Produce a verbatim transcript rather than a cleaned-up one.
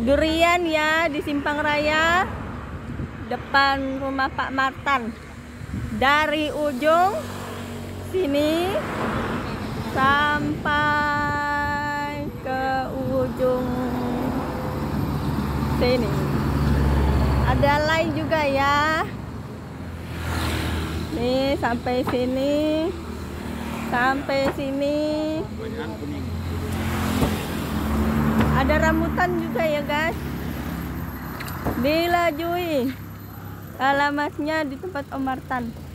durian ya di Simpang Raya depan rumah Pak Martan. Dari ujung sini sampai ke ujung sini. Ada lain juga ya. Nih sampai sini. Sampai sini. Ada rambutan juga ya guys. Dilajui. Alamatnya di tempat Om Martan.